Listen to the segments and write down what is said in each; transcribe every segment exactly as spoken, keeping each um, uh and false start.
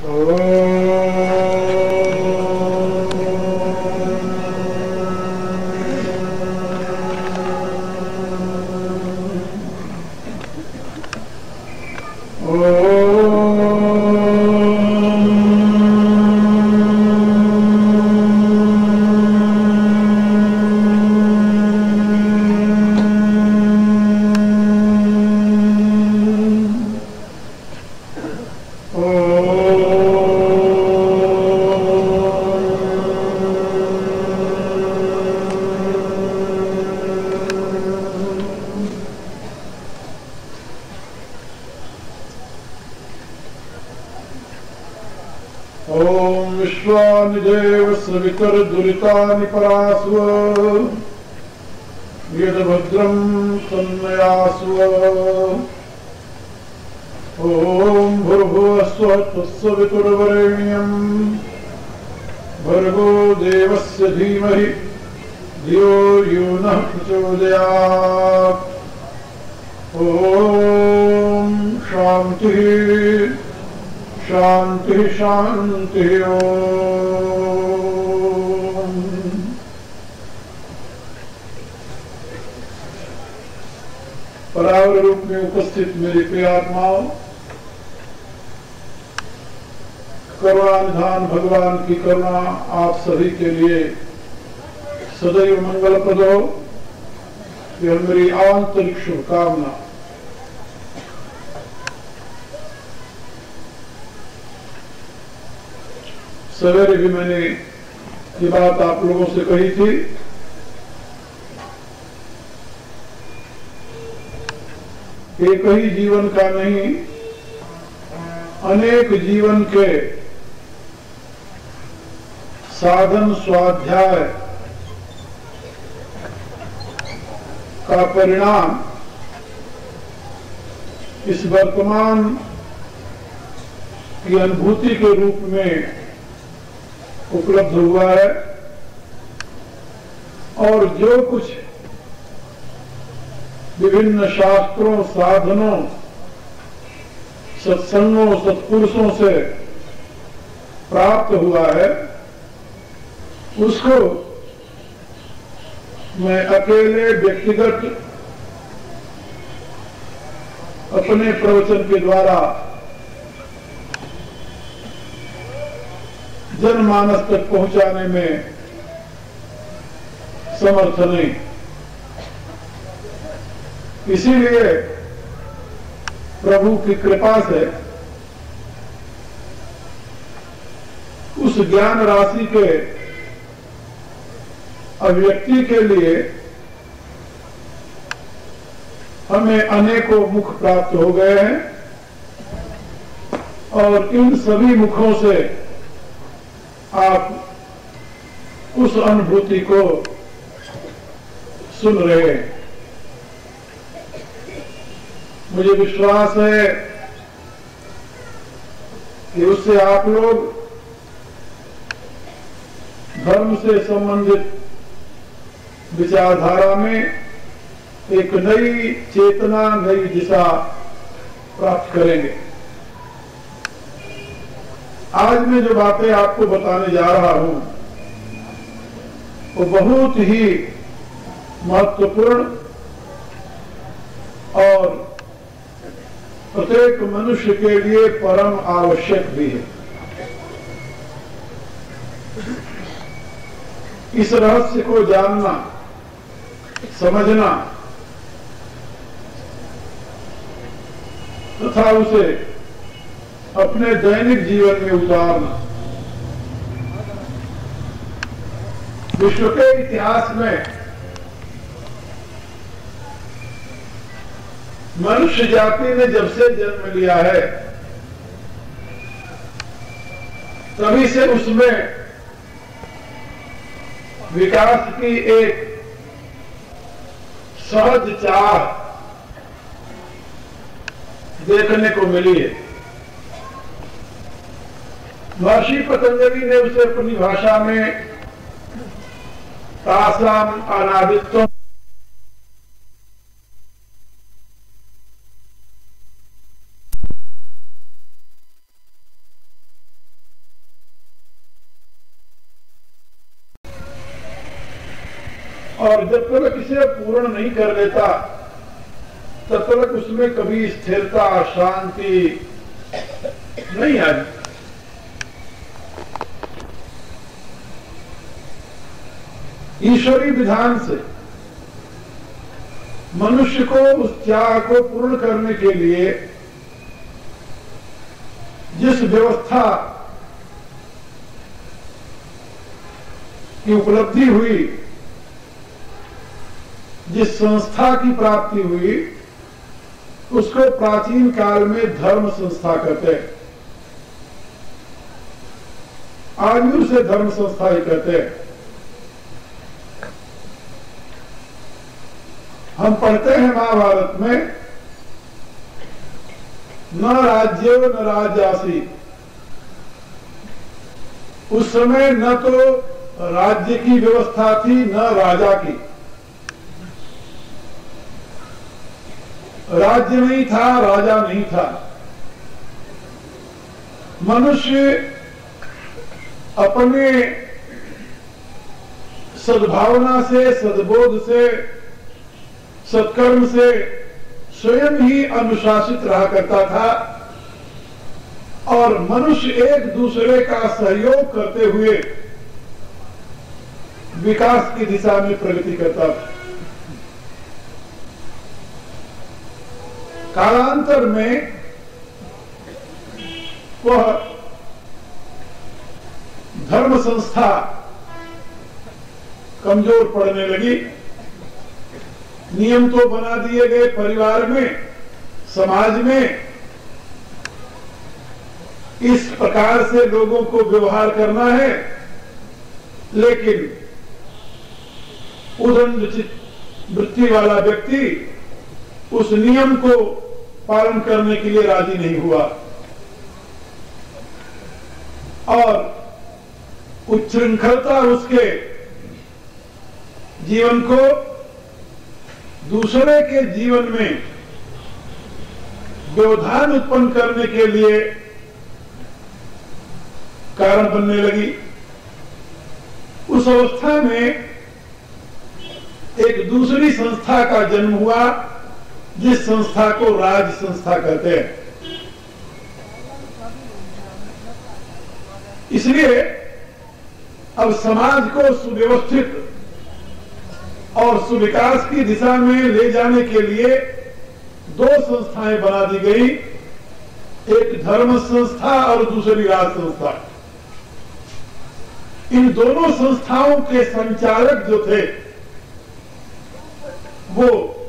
ओम विश्वानि देव सवितर्दुरितानि परास्व यद्भद्रं तन्मयास्व। ओम भूर्भुवस्सुः तत्सवितुर्वरेण्यं भर्गो देवस्य धीमहि धियो यो नः प्रचोदयात्। ओम शांति शांति शांति। ओम परावर रूप में उपस्थित मेरी प्रिय आत्माओं, करुणानिधान भगवान की करुणा आप सभी के लिए सदैव मंगलप्रद हो, यह मेरी आंतरिक शुभकामना। सवेरे भी मैंने ये बात आप लोगों से कही थी, एक ही जीवन का नहीं, अनेक जीवन के साधन स्वाध्याय का परिणाम इस वर्तमान की अनुभूति के रूप में उपलब्ध हुआ है। और जो कुछ विभिन्न शास्त्रों, साधनों, सत्संगों, सत्पुरुषों से प्राप्त हुआ है, उसको मैं अकेले व्यक्तिगत अपने प्रवचन के द्वारा जनमानस तक पहुंचाने में समर्थ नहीं। इसीलिए प्रभु की कृपा से उस ज्ञान राशि के अभिव्यक्ति के लिए हमें अनेकों मुख प्राप्त हो गए हैं और इन सभी मुखों से आप उस अनुभूति को सुन रहे हैं। मुझे विश्वास है कि उससे आप लोग धर्म से संबंधित विचारधारा में एक नई चेतना, नई दिशा प्राप्त करेंगे। आज मैं जो बातें आपको बताने जा रहा हूं वो बहुत ही महत्वपूर्ण और प्रत्येक मनुष्य के लिए परम आवश्यक भी है। इस रहस्य को जानना, समझना तथा उसे अपने दैनिक जीवन में उतारना विश्व के इतिहास में मनुष्य जाति ने जब से जन्म लिया है तभी से उसमें विकास की एक सहज चाह देखने को मिली है। महर्षि पतंजलि ने उसे अपनी भाषा में तासाम अनादित्व और जब तक इसे पूर्ण नहीं कर लेता तब तक उसमें कभी स्थिरता शांति नहीं आती। ईश्वरीय विधान से मनुष्य को उस त्याग को पूर्ण करने के लिए जिस व्यवस्था की उपलब्धि हुई, जिस संस्था की प्राप्ति हुई, उसको प्राचीन काल में धर्म संस्था कहते हैं। आज भी उसे धर्म संस्था ही कहते हैं। हम पढ़ते हैं महाभारत में, न राज्य न राजासी। उस समय न तो राज्य की व्यवस्था थी न राजा की। राज्य नहीं था, राजा नहीं था। मनुष्य अपने सद्भावना से, सद्बोध से, सत्कर्म से स्वयं ही अनुशासित रहा करता था और मनुष्य एक दूसरे का सहयोग करते हुए विकास की दिशा में प्रगति करता था। कालांतर में वह धर्म संस्था कमजोर पड़ने लगी। नियम तो बना दिए गए परिवार में, समाज में, इस प्रकार से लोगों को व्यवहार करना है, लेकिन उदंड वृत्ति वाला व्यक्ति उस नियम को पालन करने के लिए राजी नहीं हुआ और उच्छृंखलता उसके जीवन को दूसरे के जीवन में व्यवधान उत्पन्न करने के लिए कारण बनने लगी। उस अवस्था में एक दूसरी संस्था का जन्म हुआ, जिस संस्था को राज संस्था कहते हैं। इसलिए अब समाज को सुव्यवस्थित और सुविकास की दिशा में ले जाने के लिए दो संस्थाएं बना दी गई, एक धर्म संस्था और दूसरी राज संस्था। इन दोनों संस्थाओं के संचालक जो थे वो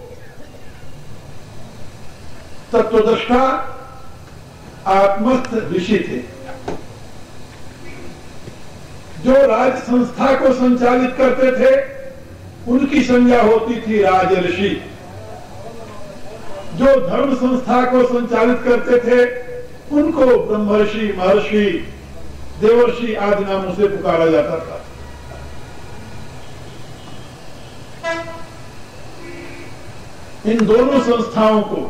तत्वदृष्टा आत्मस्थ ऋषि थे। जो राज संस्था को संचालित करते थे उनकी संज्ञा होती थी राज ऋषि। जो धर्म संस्था को संचालित करते थे उनको ब्रह्मर्षि, महर्षि, देवर्षि आदि नामों से पुकारा जाता था। इन दोनों संस्थाओं को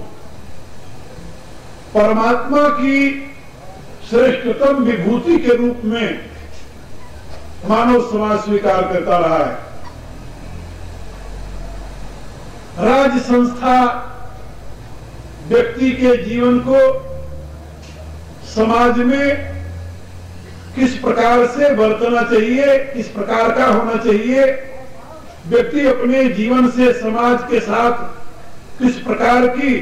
परमात्मा की श्रेष्ठतम विभूति के रूप में मानव समाज स्वीकार करता रहा है। राज संस्था व्यक्ति के जीवन को समाज में किस प्रकार से बरतना चाहिए, किस प्रकार का होना चाहिए, व्यक्ति अपने जीवन से समाज के साथ किस प्रकार की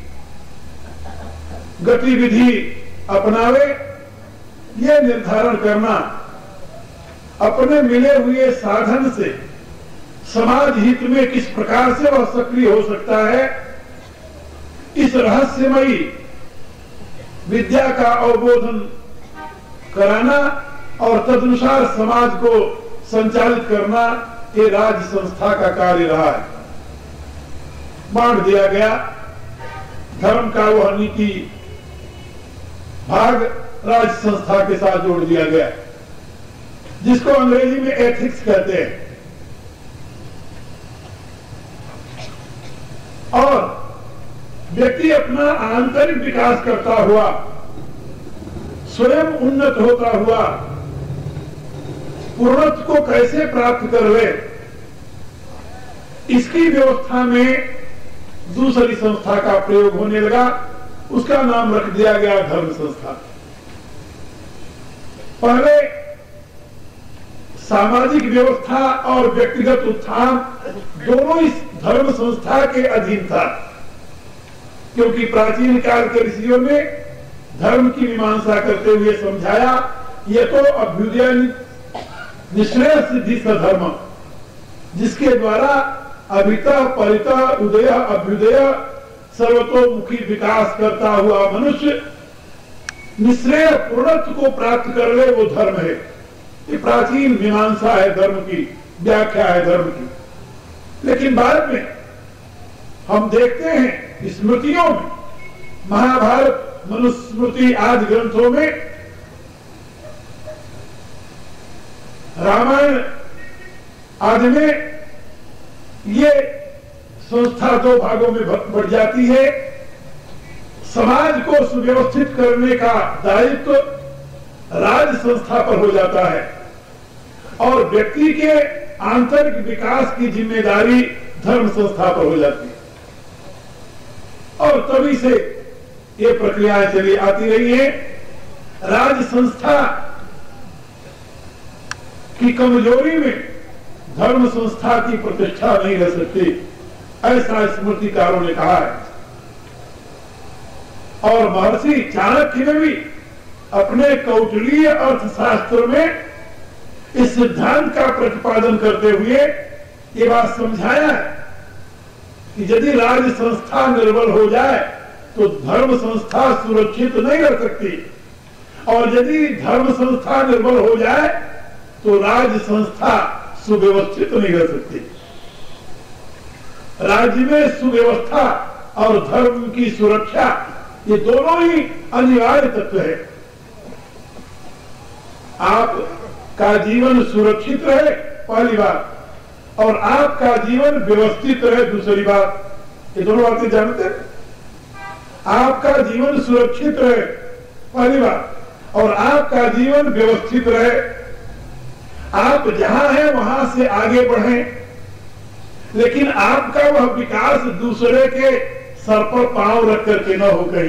गतिविधि अपनावे, यह निर्धारण करना, अपने मिले हुए साधन से समाज हित में किस प्रकार से वह सक्रिय हो सकता है, इस रहस्यमयी विद्या का अवबोधन कराना और तदनुसार समाज को संचालित करना, ये राज संस्था का कार्य रहा है। बांट दिया गया धर्म का वह नीति भाग राज संस्था के साथ जोड़ दिया गया, जिसको अंग्रेजी में एथिक्स कहते हैं। और व्यक्ति अपना आंतरिक विकास करता हुआ, स्वयं उन्नत होता हुआ पूर्णत्व को कैसे प्राप्त करवे, इसकी व्यवस्था में दूसरी संस्था का प्रयोग होने लगा, उसका नाम रख दिया गया धर्म संस्था। पहले सामाजिक व्यवस्था और व्यक्तिगत उत्थान दोनों इस धर्म संस्था के अधीन था, क्योंकि प्राचीन काल के ऋषियों ने धर्म की मीमांसा करते हुए समझाया, ये तो अभ्युदय निश्रेय सिद्धि सधर्म, जिसके द्वारा अभिता परिता उदय अभ्युदय सर्वतोमुखी विकास करता हुआ मनुष्य निश्रेय पूर्णत्व को प्राप्त कर ले, वो धर्म है। ये प्राचीन मीमांसा है, धर्म की व्याख्या है धर्म की। लेकिन बाद में हम देखते हैं स्मृतियों में, महाभारत, मनुस्मृति आदि ग्रंथों में, रामायण आदि में ये संस्था दो भागों में बढ़ जाती है। समाज को सुव्यवस्थित करने का दायित्व राज संस्था पर हो जाता है और व्यक्ति के आंतरिक विकास की जिम्मेदारी धर्म संस्था पर हो जाती है। और तभी से ये प्रक्रियाएं चली आती रही है। राज संस्था की कमजोरी में धर्म संस्था की प्रतिष्ठा नहीं रह सकती, ऐसा स्मृतिकारों ने कहा है। और महर्षि चाणक्य ने भी अपने कौटिल्य अर्थशास्त्र में इस सिद्धांत का प्रतिपादन करते हुए ये बात समझाया है कि यदि राज संस्था निर्बल हो जाए तो धर्म संस्था सुरक्षित नहीं रह सकती, और यदि धर्म संस्था निर्बल हो जाए तो राज संस्था सुव्यवस्थित नहीं रह सकती। राज्य में सुव्यवस्था और धर्म की सुरक्षा, ये दोनों ही अनिवार्य तत्व है। आपका जीवन सुरक्षित रहे, पहली बात, और आपका जीवन व्यवस्थित रहे, दूसरी बात। ये दोनों बातें जानते हैं। आपका जीवन सुरक्षित रहे, पहली बात, और आपका जीवन व्यवस्थित रहे। आप जहां हैं वहां से आगे बढ़ें, लेकिन आपका वह विकास दूसरे के सर पर पांव रख करके न हो, कहीं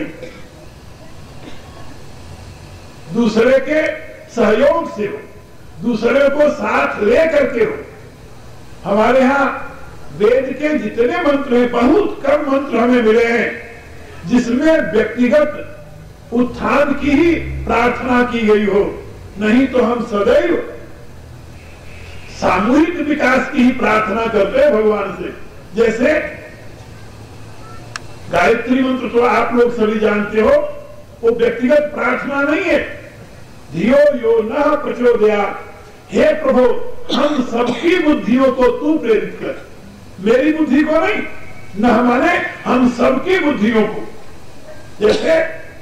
दूसरे के सहयोग से हो, दूसरे को साथ ले करके हो। हमारे यहाँ वेद के जितने मंत्र हैं, बहुत कम मंत्र हमें मिले हैं जिसमें व्यक्तिगत उत्थान की ही प्रार्थना की गई हो। नहीं तो हम सदैव सामूहिक विकास की ही प्रार्थना करते हैं भगवान से। जैसे गायत्री मंत्र तो आप लोग सभी जानते हो, वो व्यक्तिगत प्रार्थना नहीं है। धियो यो न प्रचोदयात्, हे प्रभु हम सबकी बुद्धियों को तू प्रेरित कर, मेरी बुद्धि को नहीं, न माने हम सबकी बुद्धियों को। जैसे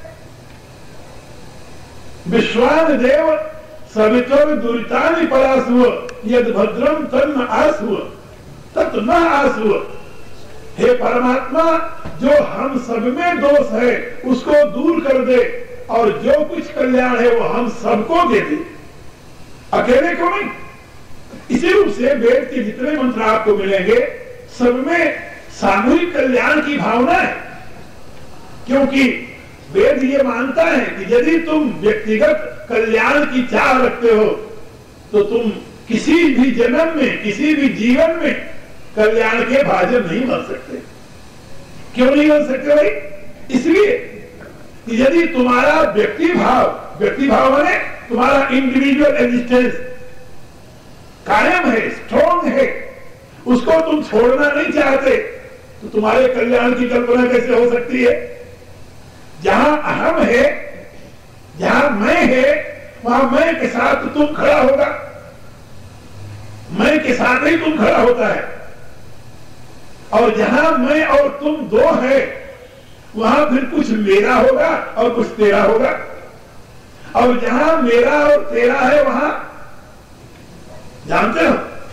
विश्वान देव सवितर दुरितानि परासुव, यद भद्रम तन्न आसुव तत् न आसुव। हे परमात्मा, जो हम सब में दोष है उसको दूर कर दे, और जो कुछ कल्याण है वो हम सबको दे दे, अकेले को नहीं। इसी रूप से वेद के जितने मंत्र आपको मिलेंगे सब में सामूहिक कल्याण की भावना है, क्योंकि वेद ये मानता है कि यदि तुम व्यक्तिगत कल्याण की चाह रखते हो तो तुम किसी भी जन्म में, किसी भी जीवन में कल्याण के भाजन नहीं बन सकते। क्यों नहीं बन सकते भाई? इसलिए कि यदि तुम्हारा व्यक्ति भाव, व्यक्ति भाव माने तुम्हारा इंडिविजुअल एग्जिस्टेंस कायम है, स्ट्रॉन्ग है, उसको तुम छोड़ना नहीं चाहते, तो तुम्हारे कल्याण की कल्पना कैसे हो सकती है? जहां अहम है, जहां मैं है, वहां मैं के साथ तुम खड़ा होगा, मैं के साथ ही तुम खड़ा होता है। और जहां मैं और तुम दो है, वहां फिर कुछ मेरा होगा और कुछ तेरा होगा। और जहां मेरा और तेरा है, वहां जानते हो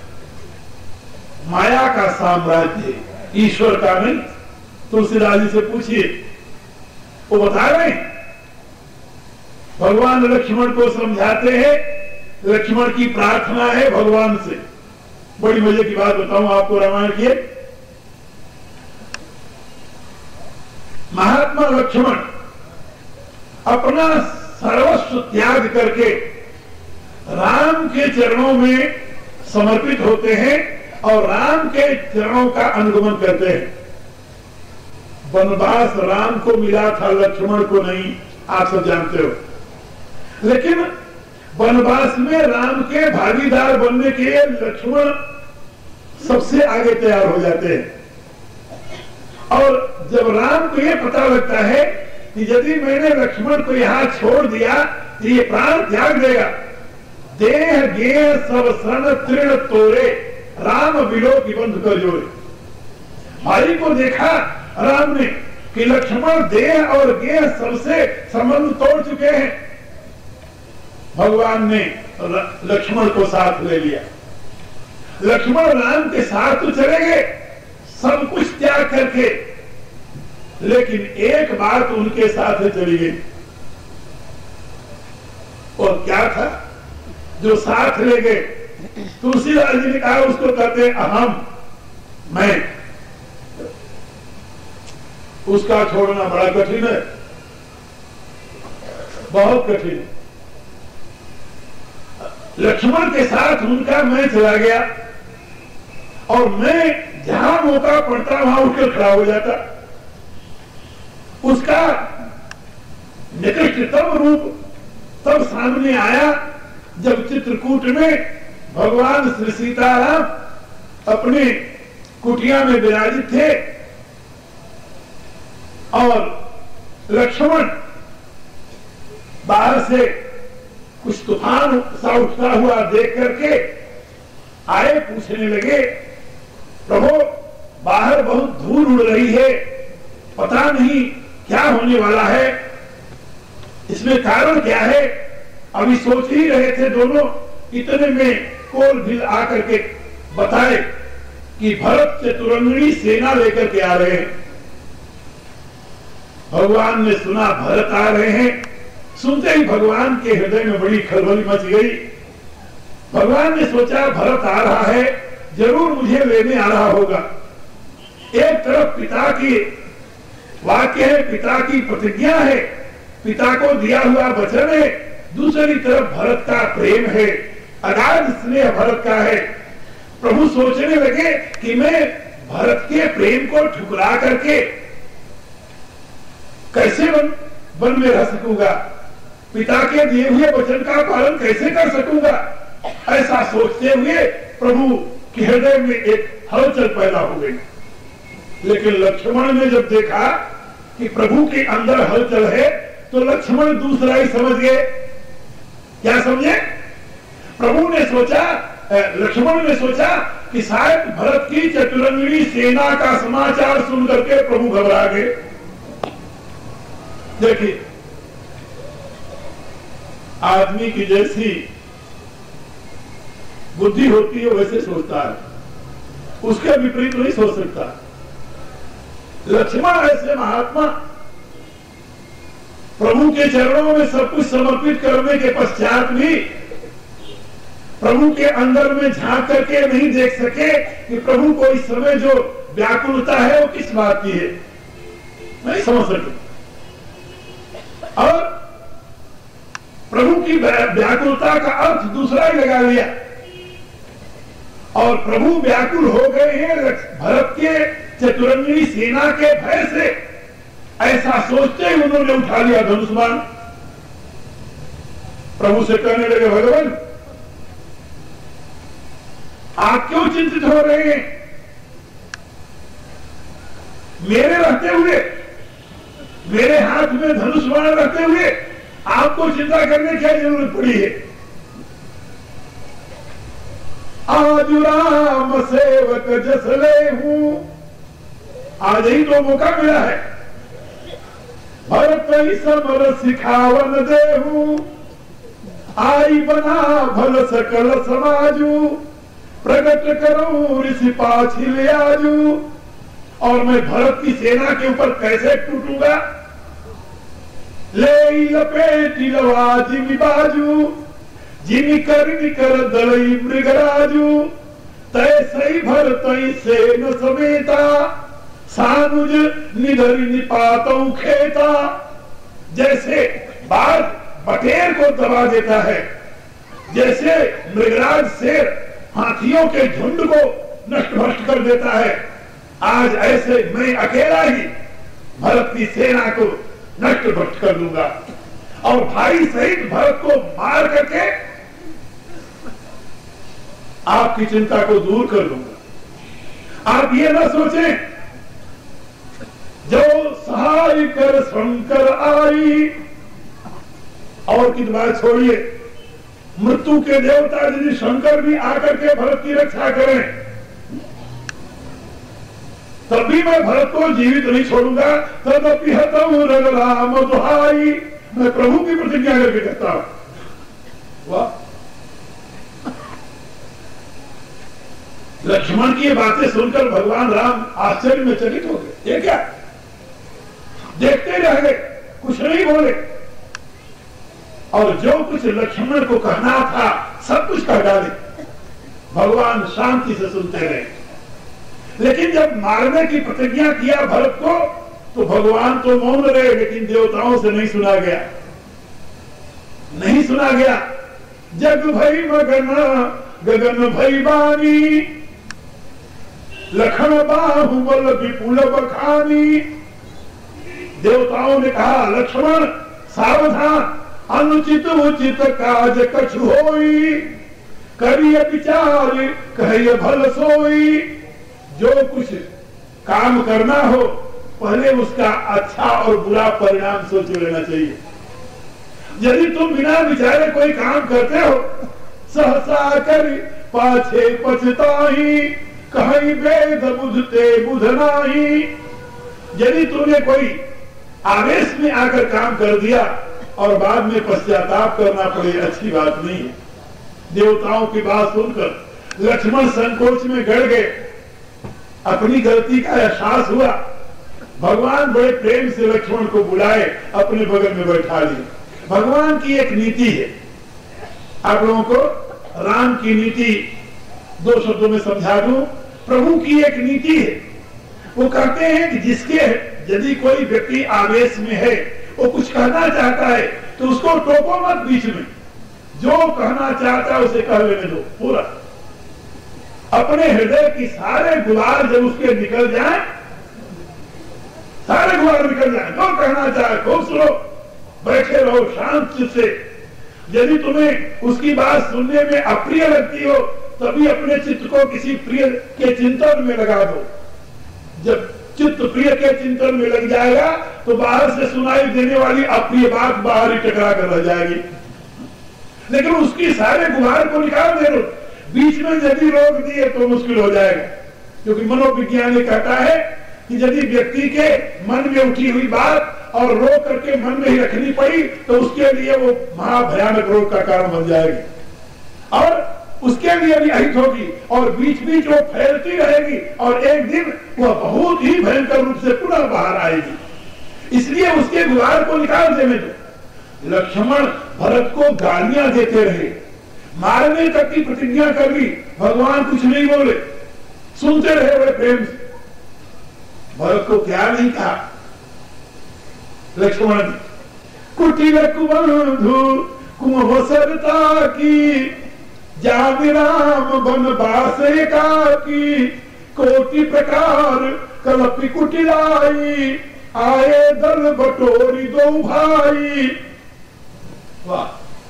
माया का साम्राज्य, ईश्वर का नहीं। तुलसीदास जी से पूछिए, वो बता रहे हैं। भगवान लक्ष्मण को समझाते हैं, लक्ष्मण की प्रार्थना है भगवान से, बड़ी मजे की बात बताऊं आपको रामायण की। महात्मा लक्ष्मण अपना सर्वस्व त्याग करके राम के चरणों में समर्पित होते हैं और राम के चरणों का अनुगमन करते हैं। वनवास राम को मिला था, लक्ष्मण को नहीं, आप सब जानते हो। लेकिन वनवास में राम के भागीदार बनने के लिए लक्ष्मण सबसे आगे तैयार हो जाते हैं। और जब राम को यह पता लगता है कि यदि मैंने लक्ष्मण को यहां छोड़ दिया तो ये प्राण त्याग देगा, देह गेह सब सन तृण तोरे, राम विलो की बंध कर जोड़े। भाई को देखा राम ने कि लक्ष्मण देह और गेह सबसे संबंध तोड़ चुके हैं। भगवान ने लक्ष्मण को साथ ले लिया। लक्ष्मण राम के साथ तो चले गए सब कुछ त्याग करके, लेकिन एक बात उनके साथ चली गई। और क्या था जो साथ ले गए? तुलसीदास जी ने कहा, उसको कहते अहम, मैं। उसका छोड़ना बड़ा कठिन है, बहुत कठिन है। लक्ष्मण के साथ उनका मैं चला गया और मैं जहां मौका पड़ता वहां उठकर खड़ा हो जाता। उसका निकृष्टतम रूप तब सामने आया जब चित्रकूट में भगवान श्री सीताराम अपने कुटिया में विराजित थे और लक्ष्मण बाहर से कुछ तूफान सा उठता हुआ देख करके आए, पूछने लगे, प्रभु बाहर बहुत धूल उड़ रही है, पता नहीं क्या होने वाला है, इसमें कारण क्या है? अभी सोच ही रहे थे दोनों, इतने में कोल भील आकर के बताए कि भरत चतुरंगिणी सेना लेकर के आ रहे हैं। भगवान ने सुना भरत आ रहे हैं, सुनते ही भगवान के हृदय में बड़ी खलबली मच गई। भगवान ने सोचा भरत आ रहा है, जरूर मुझे लेने आ रहा होगा। एक तरफ पिता की वाक्य है, पिता की प्रतिज्ञा है, पिता को दिया हुआ वचन है, दूसरी तरफ भरत का प्रेम है, अगाध स्नेह भरत का है। प्रभु सोचने लगे कि मैं भरत के प्रेम को ठुकरा करके कैसे वन, वन में रह सकूंगा, पिता के दिए हुए वचन का पालन कैसे कर सकूंगा। ऐसा सोचते हुए प्रभु के हृदय में एक हलचल पैदा हो गई। लेकिन लक्ष्मण ने जब देखा कि प्रभु के अंदर हलचल है तो लक्ष्मण दूसरा ही समझ गए। क्या समझे? प्रभु ने सोचा, लक्ष्मण ने सोचा कि शायद भरत की चतुरंगिणी सेना का समाचार सुन करके प्रभु घबरा गए। देखिए, आदमी की जैसी बुद्धि होती है वैसे सोचता है, उसके विपरीत नहीं सोच सकता। लक्ष्मण ऐसे महात्मा प्रभु के चरणों में सब कुछ समर्पित करने के पश्चात भी प्रभु के अंदर में झांक करके नहीं देख सके कि प्रभु को इस समय जो व्याकुलता है वो किस बात की है, नहीं समझ सके। और प्रभु की व्याकुलता का अर्थ दूसरा ही लगा लिया और प्रभु व्याकुल हो गए हैं भरत के चतुरंगिणी सेना के भय से। ऐसा सोचते ही उन्होंने उठा लिया धनुष बाण। प्रभु से कहने लगे, भगवान आप क्यों चिंतित हो रहे हैं? मेरे रहते हुए, मेरे हाथ में धनुष बाण रहते हुए आपको चिंता करने की क्या जरूरत पड़ी है? आज राम सेवक जसले हूं, आज ही तो मौका मिला है। भरत ही समर सिखावन देहू, आई बना भल सकल समाजू, प्रकट करूं ऋषि पाछी ले आजू। और मैं भरत की सेना के ऊपर कैसे टूटूंगा? ले लपेटी लवा जिमी बाजू, जिमी कर निकर दलई मृगराजू, तैसे भरत से न समेता, सानुज निधरि निपातौ खेता। जैसे बाघ बटेर को दबा देता है, जैसे मृगराज शेर हाथियों के झुंड को नष्ट भ्रष्ट कर देता है, आज ऐसे मैं अकेला ही भरत की सेना को नष्ट भ्रष्ट कर दूंगा और भाई सहित भरत को मार करके आपकी चिंता को दूर कर दूंगा। आप ये ना सोचें, जो सहाय कर शंकर आई। और की बात छोड़िए, मृत्यु के देवता यदि शंकर भी आकर के भरत की रक्षा करें, तब भी मैं भरत को जीवित नहीं छोड़ूंगा। तदपि हतौ रघुराम दुहाई, मैं प्रभु की प्रतिज्ञा करके कहता हूं। वाह, लक्ष्मण की ये बातें सुनकर भगवान राम आश्चर्य में चकित हो गए। ये क्या, देखते रह गए, कुछ नहीं बोले। और जो कुछ लक्ष्मण को कहना था सब कुछ कह डाले। भगवान शांति से सुनते रहे। लेकिन जब मारने की प्रतिज्ञा किया भरत को, तो भगवान तो मौन रहे, लेकिन देवताओं से नहीं सुना गया, नहीं सुना गया। जग भई मगन गगन भई बानी, लखन बाहुबल विपुल बखानी। देवताओं ने कहा, लक्ष्मण सावधान, अनुचित उचित काज कछु होई, करिय विचार कहिए भल सोई। जो कुछ काम करना हो पहले उसका अच्छा और बुरा परिणाम सोच लेना चाहिए। यदि तुम बिना विचारे कोई काम करते हो, सहसा कर पाछे पछताही, कहीं वेद बुझते बुझ नाही। यदि तुमने कोई आवेश में आकर काम कर दिया और बाद में पश्चाताप करना पड़े, अच्छी बात नहीं है। देवताओं की बात सुनकर लक्ष्मण संकोच में गड़ गए, अपनी गलती का एहसास हुआ। भगवान बड़े प्रेम से लक्ष्मण को बुलाए, अपने बगल में बैठा लिए। भगवान की एक नीति है, आप लोगों को राम की नीति दो शब्दों में समझा दूं। प्रभु की एक नीति है, वो कहते हैं कि जिसके यदि कोई व्यक्ति आवेश में है, वो कुछ कहना चाहता है, तो उसको टोको मत बीच में, जो कहना चाहता है उसे कह लेने दो पूरा। अपने हृदय की सारे गुबार जब उसके निकल जाए, सारे गुबार निकल जाए, जो कहना चाहे खूब सुनो, बैठे रहो शांत से। यदि तुम्हें उसकी बात सुनने में अप्रिय लगती हो, तभी अपने चित्त को किसी प्रिय के चिंतन में लगा दो। जब चित्त प्रिय के चिंतन में लग जाएगा, तो बाहर से सुनाई देने वाली अप्रिय बात बाहर ही टकरा कर रह जाएगी। लेकिन उसकी सारे गुबार को निकाल दे दो, बीच में यदि रोक दिए तो मुश्किल हो जाएगा। क्योंकि मनोविज्ञान कहता है कि यदि व्यक्ति के मन में उठी हुई बात और रोक करके मन में ही रखनी पड़ी, तो उसके लिए वो महाभयानक रोग का कारण बन जाएगी और उसके लिए भी अहित होगी, और बीच बीच वो फैलती रहेगी और एक दिन वह बहुत ही भयंकर रूप से पुनः बाहर आएगी। इसलिए उसके गुबार को निकाल देने दो। लक्ष्मण भरत को गालियां देते रहे, मारने तक की प्रतिज्ञा कर ली, भगवान कुछ नहीं बोले, सुनते रहे बड़े प्रेम से। भरत को क्या नहीं कहा लक्ष्मण ने, कुटिल कुबंधु कुमवसरता की, जान राम बनवास एकाकी, कोटि प्रकार कलपि कुटिलाई, आए दल बटोरी दो भाई। वाह,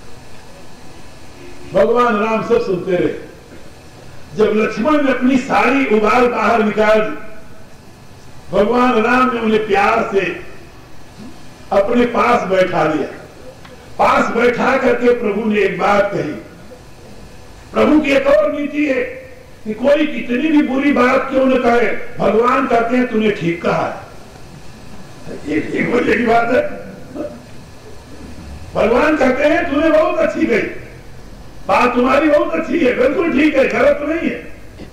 भगवान राम सब सुनते रहे। जब लक्ष्मण ने अपनी सारी उबाल बाहर निकाल दी, भगवान राम ने उन्हें प्यार से अपने पास बैठा लिया। पास बैठा करके प्रभु ने एक बात कही। प्रभु की एक और नीति है कि कोई कितनी भी बुरी बात क्यों न कहे, भगवान कहते हैं तूने ठीक कहा है। एक एक वजह की बात है, भगवान कहते हैं तूने बहुत अच्छी कही, बात तुम्हारी बहुत अच्छी है, बिल्कुल ठीक है, गलत नहीं है।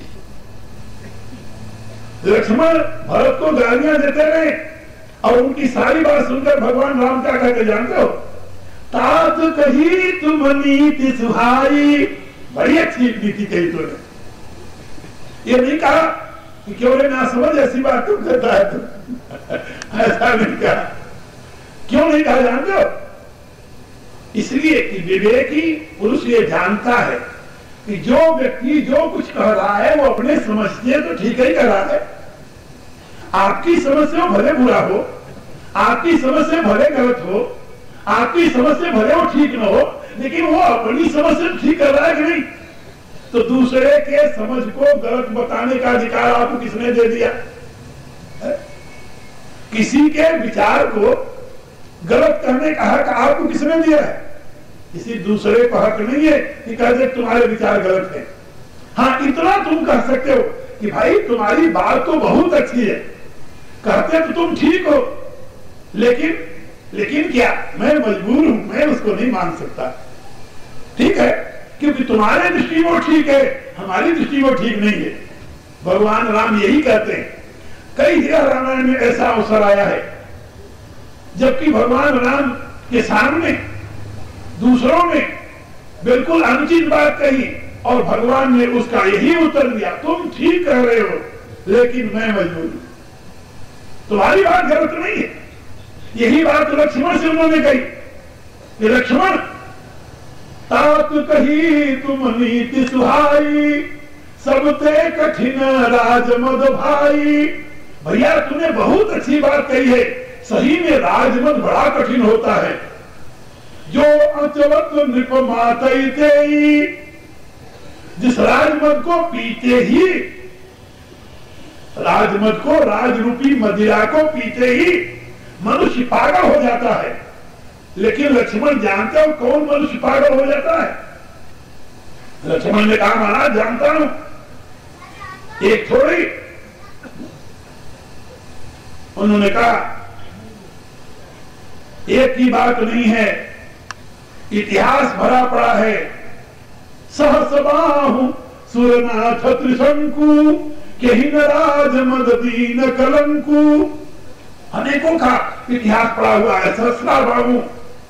लक्ष्मण भरत को गालियां देते रहे और उनकी सारी बात सुनकर भगवान राम क्या कहते जानते हो, तात कही तुम नीति सुहाई। बड़ी अच्छी नीति कही तुमने, ये नहीं कहा कि क्यों रे ना समझ ऐसी बात क्यों करता है तुम, ऐसा नहीं कहा। क्यों नहीं कहा जानते हो? इसलिए कि विवेकी पुरुष ये जानता है कि जो व्यक्ति जो कुछ कह रहा है वो अपने समझ से तो ठीक ही कह रहा है। आपकी समझ से वो भले बुरा हो, आपकी समझ से भले गलत हो, आपकी समझ से भले वो ठीक न हो, लेकिन वो अपनी समझ से ठीक कर रहा है कि नहीं? तो दूसरे के समझ को गलत बताने का अधिकार आपको किसने दे दिया है? किसी के विचार को गलत कहने का हक आपको किसने दिया है? किसी दूसरे को हक नहीं है कि कह दे तुम्हारे विचार गलत है। हाँ, इतना तुम कह सकते हो कि भाई तुम्हारी बात तो बहुत अच्छी है, कहते तो तुम ठीक हो, लेकिन लेकिन क्या मैं मजबूर हूं, मैं उसको नहीं मान सकता। ठीक है, क्योंकि तुम्हारे दृष्टि में ठीक है, हमारी दृष्टि में ठीक नहीं है। भगवान राम यही कहते हैं। कई जगह रामायण में ऐसा अवसर आया है जबकि भगवान राम के सामने दूसरों ने बिल्कुल अनुचित बात कही और भगवान ने उसका यही उत्तर दिया, तुम ठीक कह रहे हो लेकिन मैं मजबूर हूं, तुम्हारी बात गलत नहीं है। यही बात लक्ष्मण से उन्होंने कही कि लक्ष्मण तात कही तुम नीति सुहाई, सबते कठिन राजमद भाई। भैया तूने बहुत अच्छी बात कही है, सही में राजमद बड़ा कठिन होता है। जो अचवत नृप मातई, जिस राजमद को पीते ही, राजमद को राजरूपी मदिरा को पीते ही मनुष्य पागल हो जाता है। लेकिन लक्ष्मण जानते हो कौन मनुष्य पागल हो जाता है? लक्ष्मण ने कहा महाराज जानता हूं, एक थोड़ी। उन्होंने कहा एक की बात नहीं है, इतिहास भरा पड़ा है। सहस बाहु सुरनाथ त्रिशंकु, कहीं न राज मद दीन कलंकु। अनेकों का इतिहास पड़ा हुआ है। सहस्रा बाहु,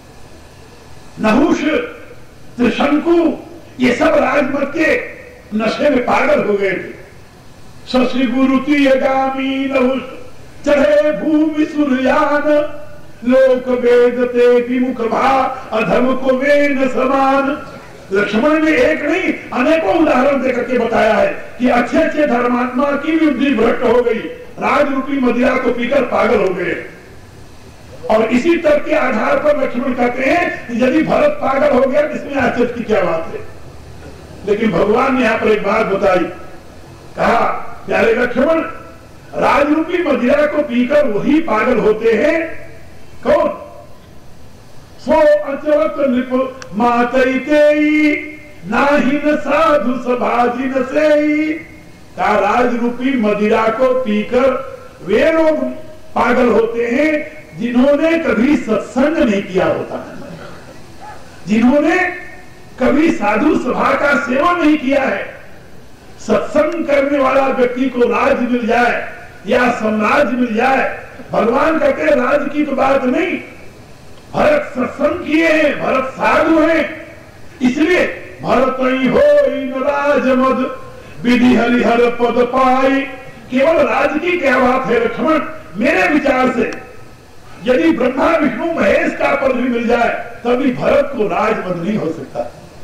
नहुष, त्रिशंकु, ये सब राजमद के नशे में पागल हो गए थे। शशि गुरुति गामी नहुष, चढ़े भूमि सुरयान, लोक वेदते विमुख भा, अधम को वेद समान। लक्ष्मण ने एक नहीं अनेकों उदाहरण देकर के बताया है कि अच्छे अच्छे धर्मात्मा की भी बुद्धि भ्रष्ट हो गई, राजरूपी मदिरा को पीकर पागल हो गए। और इसी तर्क के आधार पर लक्ष्मण कहते हैं कि यदि भरत पागल हो गया इसमें आश्चर्य की क्या बात है। लेकिन भगवान ने यहाँ पर एक बात बताई, कहा प्यारे लक्ष्मण, राजरूपी मदिरा को पीकर वही पागल होते हैं कौन? सो अचवत नृप मातई, नाहि न साधु सभाजी न सेई। का राजरूपी मदिरा को पीकर वे लोग पागल होते हैं जिन्होंने कभी सत्संग नहीं किया होता, जिन्होंने कभी साधु सभा का सेवन नहीं किया है। सत्संग करने वाला व्यक्ति को राज मिल जाए या साम्राज्य मिल जाए, भगवान कहते हैं राज की तो बात नहीं। भरत सत्संग किए हैं, भरत साधु हैं, इसलिए भरत ही हो इन राजमद, विधि हरिहर पद पाई। केवल राज की क्या बात है लक्ष्मण? मेरे विचार से यदि ब्रह्मा विष्णु महेश का पद भी मिल जाए तभी भरत को राजमद नहीं हो सकता,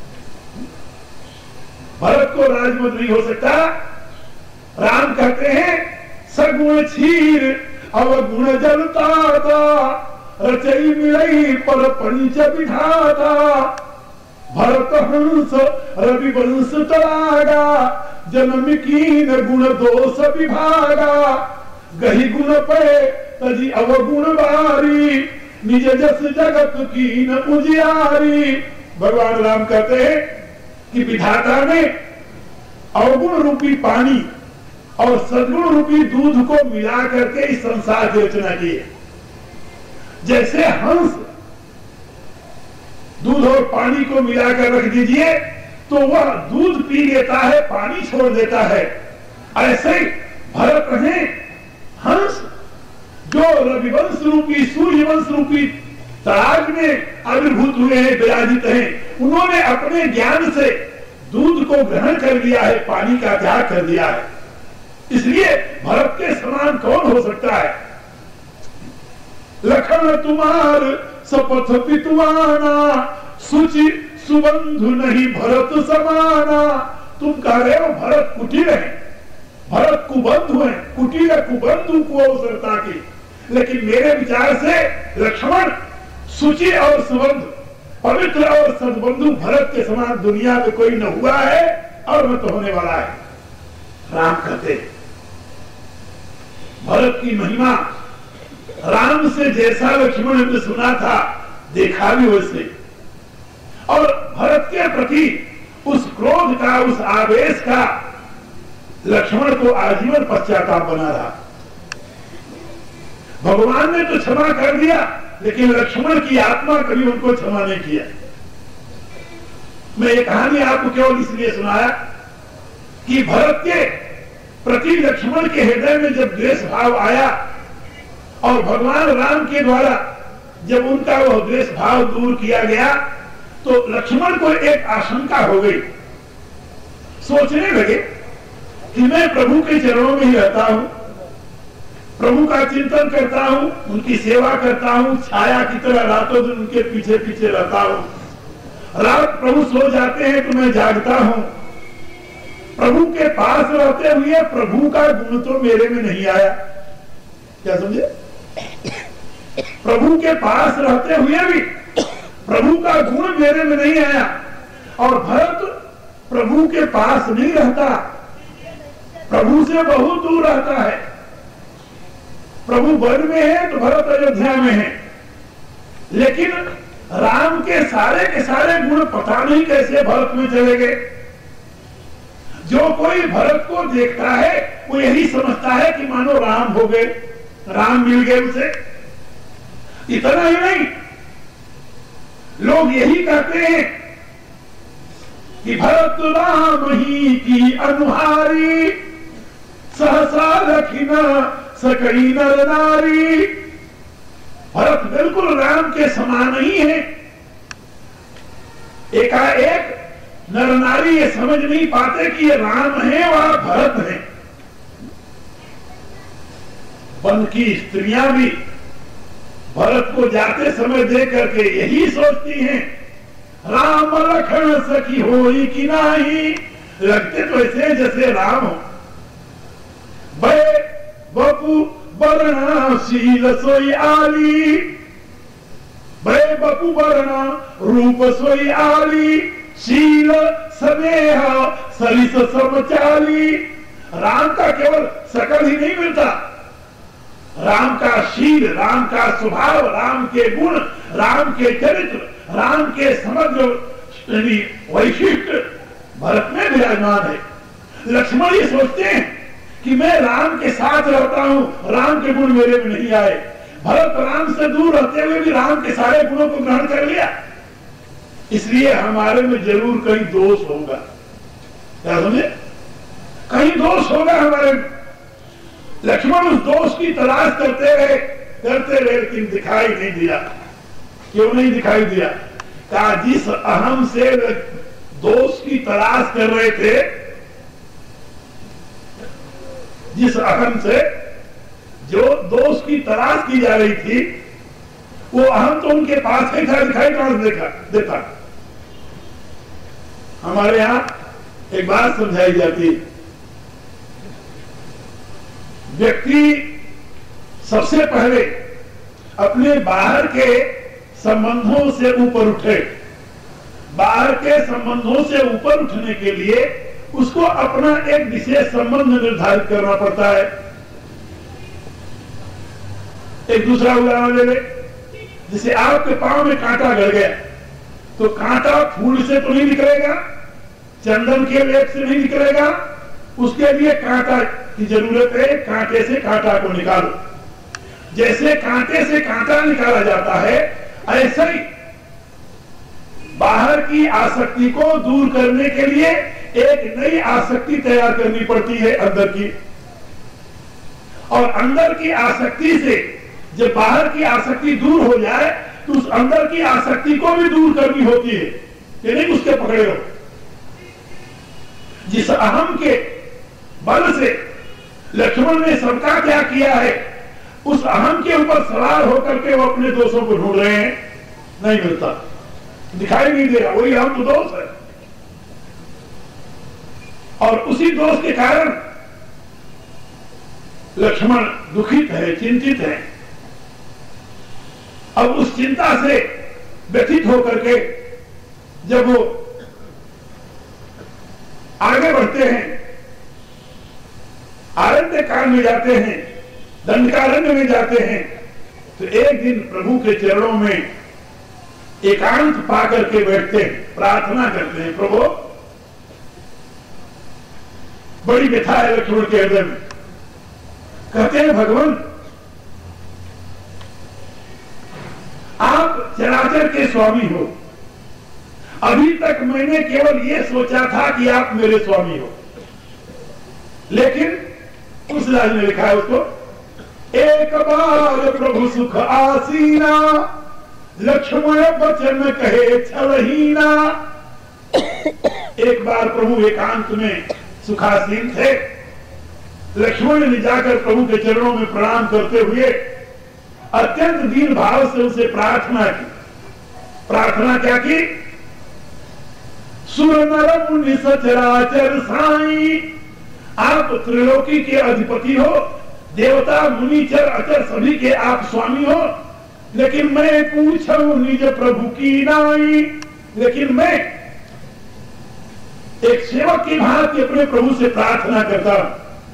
भरत को राजमद नहीं हो सकता। राम कहते हैं सगुण क्षीर अवगुण जलता था, रचई मिलई पर पंच विधाता। भरत हंस रवि वंश तरागा, जन्म कीन गुण दोष विभागा। गही गुण पे तजी अवगुण बारी, निज जस जगत कीन उजियारी। भगवान राम कहते हैं कि विधाता ने अवगुण रूपी पानी और सद्गुण रूपी दूध को मिला करके इस संसार की रचना की है। जैसे हंस दूध और पानी को मिलाकर रख दीजिए तो वह दूध पी लेता है, पानी छोड़ देता है। ऐसे भरत हैं हंस जो रविवंश रूपी सूर्यवंश रूपी तड़ाग में आविर्भूत हुए हैं, विराजित हैं। उन्होंने अपने ज्ञान से दूध को ग्रहण कर लिया है, पानी का त्याग कर दिया है। इसलिए भरत के समान कौन हो सकता है? लखन तुम्हार सपथ पितुआना, सुचि सुबंधु नहीं भरत समाना। तुम कह रहे हो भरत कुटीर है, भरत कुबंधु है, कुटीर कुबंधु को अवसरता की, लेकिन मेरे विचार से लक्ष्मण सुचि और सुबंधु, पवित्र और सद्बंधु भरत के समान दुनिया में कोई न हुआ है और न तो होने वाला है। राम कहते भरत की महिमा राम से जैसा लक्ष्मण ने सुना था, देखा भी वैसे, और भरत के प्रति उस क्रोध का, उस आवेश का लक्ष्मण को आजीवन पश्चाताप बना रहा। भगवान ने तो क्षमा कर दिया, लेकिन लक्ष्मण की आत्मा कभी उनको क्षमा नहीं किया। मैं ये कहानी आपको केवल इसलिए सुनाया कि भरत के प्रति लक्ष्मण के हृदय में जब द्वेष भाव आया और भगवान राम के द्वारा जब उनका वह द्वेष भाव दूर किया गया, तो लक्ष्मण को एक आशंका हो गई। सोचने लगे कि मैं प्रभु के चरणों में ही रहता हूं, प्रभु का चिंतन करता हूं, उनकी सेवा करता हूं, छाया की तरह रातों दिन उनके पीछे पीछे रहता हूं। रात प्रभु सो जाते हैं तो मैं जागता हूं। प्रभु के पास रहते हुए प्रभु का गुण तो मेरे में नहीं आया। क्या समझे? प्रभु के पास रहते हुए भी प्रभु का गुण मेरे में नहीं आया। और भरत प्रभु के पास नहीं रहता, प्रभु से बहुत दूर रहता है। प्रभु वन में है तो भरत अयोध्या में है, लेकिन राम के सारे के सारे गुण पता नहीं कैसे भरत में चले गए। जो कोई भरत को देखता है वो यही समझता है कि मानो राम हो गए, राम मिल गए उसे। इतना ही नहीं, लोग यही कहते हैं कि भरत राम ही की अनुहारी, सहसा रखिना सकई नर नारी। भरत बिल्कुल राम के समान ही है। एकाएक नर नारी ये समझ नहीं पाते कि ये राम है और भरत है। वन की स्त्रियां भी भरत को जाते समय देख करके यही सोचती हैं, राम लखन सखी होई कि नहीं। लगते तो ऐसे जैसे राम हो। बे बपू बरना शील सोई आली, बे बपू बरना रूप सोई आली, शील स्नेह सरिस समचाली। राम का केवल शकल ही नहीं मिलता, राम का शील, राम का स्वभाव, राम के गुण, राम के चरित्र, राम के समग्र वैशिष्ट भरत में विराजमान है। लक्ष्मण ये सोचते हैं कि मैं राम के साथ रहता हूं, राम के गुण मेरे में नहीं आए। भरत राम से दूर रहते हुए भी राम के सारे गुणों को ग्रहण कर लिया, इसलिए हमारे में जरूर कहीं दोष होगा। क्या समझे? कहीं दोष होगा हमारे में। लक्ष्मण उस दोष की तलाश करते रहे करते रहे लेकिन दिखाई नहीं दिया। क्यों नहीं दिखाई दिया? कहा जिस अहम से दोष की तलाश कर रहे थे, जिस अहम से जो दोष की तलाश की जा रही थी, वो अहम तो उनके पास ही था, दिखाई कहां देखा देता। हमारे यहां एक बात समझाई जाती है, व्यक्ति सबसे पहले अपने बाहर के संबंधों से ऊपर उठे। बाहर के संबंधों से ऊपर उठने के लिए उसको अपना एक विशेष संबंध निर्धारित करना पड़ता है। एक दूसरा उदाहरण ले ले, जैसे आपके पांव में कांटा गड़ गया तो कांटा फूल से तो नहीं निकलेगा, चंदन के लेप से नहीं निकलेगा, उसके लिए कांटा की जरूरत है। कांटे से कांटा को निकालो। जैसे कांटे से कांटा निकाला जाता है, ऐसे ही बाहर की आसक्ति को दूर करने के लिए एक नई आसक्ति तैयार करनी पड़ती है अंदर की। और अंदर की आसक्ति से जब बाहर की आसक्ति दूर हो जाए तो उस अंदर की आसक्ति को भी दूर करनी होती है, ये नहीं उसके पकड़े हो। जिस अहम के बल से लक्ष्मण ने सबका क्या किया है, उस अहम के ऊपर सवार होकर के वो अपने दोषों को ढूंढ रहे हैं, नहीं मिलता, दिखाई नहीं दे रहा, वही अहम तो दोष है। और उसी दोष के कारण लक्ष्मण दुखित है, चिंतित है। अब उस चिंता से व्यथित होकर के जब वो आगे बढ़ते हैं, आरण्य काल में जाते हैं, दंडकारण्य में जाते हैं, तो एक दिन प्रभु के चरणों में एकांत पा करके बैठते हैं, प्रार्थना करते हैं, प्रभु बड़ी व्यथा है लक्ष्मण के हृदय में। कहते हैं भगवान आप चराचर के स्वामी हो, अभी तक मैंने केवल ये सोचा था कि आप मेरे स्वामी हो, लेकिन तुलसीदास ने लिखा है उसको, एक बार प्रभु सुख आसीना, लक्ष्मण वचन कहे छलहीना। एक बार प्रभु एकांत में सुखासीन थे, लक्ष्मण ने जाकर प्रभु के चरणों में प्रणाम करते हुए अत्यंत दीन भाव से उसे प्रार्थना की। प्रार्थना क्या की? सुर नर मुनि सचराचर साई, आप त्रिलोकी के अधिपति हो, देवता मुनिचर अचर सभी के आप स्वामी हो, लेकिन मैं पूछूं निज प्रभु की नाई, लेकिन मैं एक सेवक की भांति अपने प्रभु से प्रार्थना करता हूं,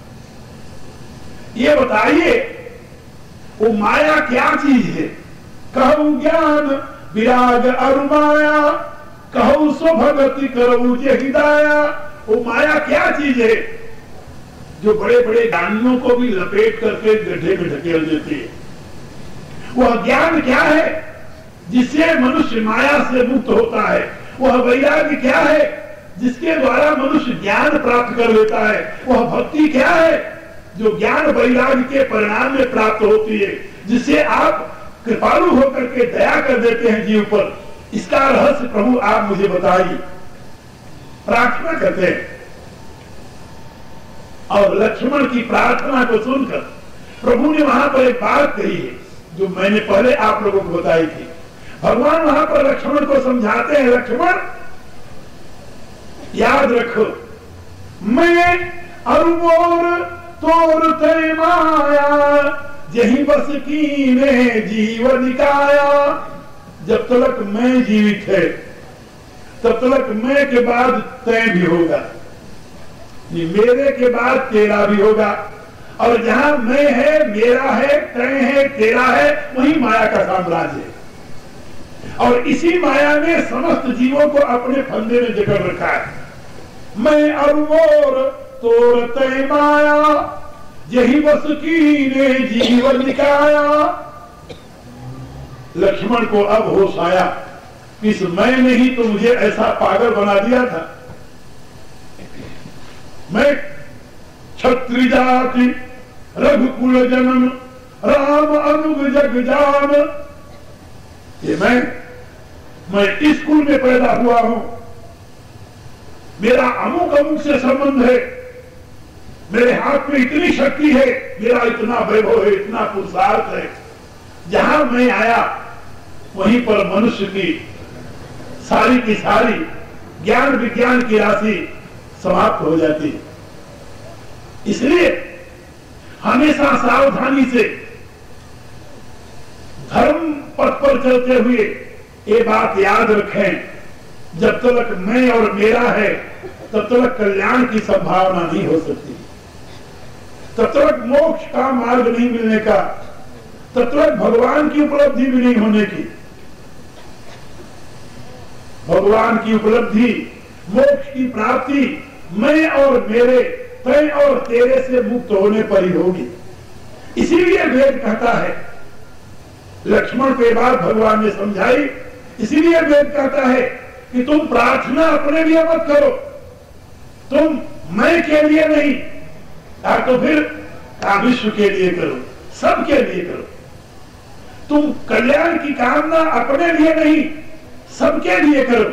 ये बताइए वो माया क्या चीज है? कहूं ज्ञान विराग अरुमाया, कहूं सो भगति करूं जे हिदाया। वो माया क्या चीज है जो बड़े बड़े ज्ञानियों को भी लपेट करके गड्ढे में ढकेल देती है? वह ज्ञान क्या है जिससे मनुष्य माया से मुक्त होता है? वह वैराग्य क्या है जिसके द्वारा मनुष्य ज्ञान प्राप्त कर लेता है? वह भक्ति क्या है जो ज्ञान वैराग्य के परिणाम में प्राप्त होती है, जिससे आप कृपालु होकर के दया कर देते हैं जीव पर? इसका रहस्य प्रभु आप मुझे बताइए। प्रार्थना करते हैं और लक्ष्मण की प्रार्थना को सुनकर प्रभु ने वहां पर एक बात कही है जो मैंने पहले आप लोगों को बताई थी। भगवान वहां पर लक्ष्मण को समझाते हैं, लक्ष्मण याद रखो, मैं अरुमोर तोर तय माया, यही बस कीने जीव निकाया। जब तक मैं जीवित है तब तक मैं के बाद तय भी होगा, मेरे के बाद तेरा भी होगा, और जहां मैं है, मेरा है, तय है, तेरा है, वही माया का साम्राज्य है। और इसी माया ने समस्त जीवों को अपने फंदे में जकड़ रखा है। मैं अरुमोर तोर तय माया, यही बस कीने जीवन निकाया। लक्ष्मण को अब होश आया, इस मैं ने ही तो मुझे ऐसा पागल बना दिया था। मैं क्षत्रिय जाति रघुकुल जन्म, राम अनुग जग जान, ये मैं मैं इस कुल में पैदा हुआ हूं, मेरा अमुक अमुक से संबंध है, मेरे हाथ में इतनी शक्ति है, मेरा इतना वैभव है, इतना पुरुषार्थ है। जहां मैं आया वहीं पर मनुष्य की सारी की सारी ज्ञान विज्ञान की राशि समाप्त हो जाती है। इसलिए हमेशा सावधानी से धर्म पथ पर चलते हुए ये बात याद रखें, जब तक मैं और मेरा है तब तक कल्याण की संभावना नहीं हो सकती, तब तक मोक्ष का मार्ग नहीं मिलने का, तब तक भगवान की उपलब्धि भी नहीं होने की। भगवान की उपलब्धि, मोक्ष की प्राप्ति मैं और मेरे, तय और तेरे से मुक्त होने पर ही होगी। इसीलिए वेद कहता है, लक्ष्मण के बाद भगवान ने समझाई, इसीलिए वेद कहता है कि तुम प्रार्थना अपने लिए मत करो, तुम मैं के लिए नहीं, या तो फिर विश्व के लिए करो, सबके लिए करो। तुम कल्याण की कामना अपने लिए नहीं, सबके लिए करो।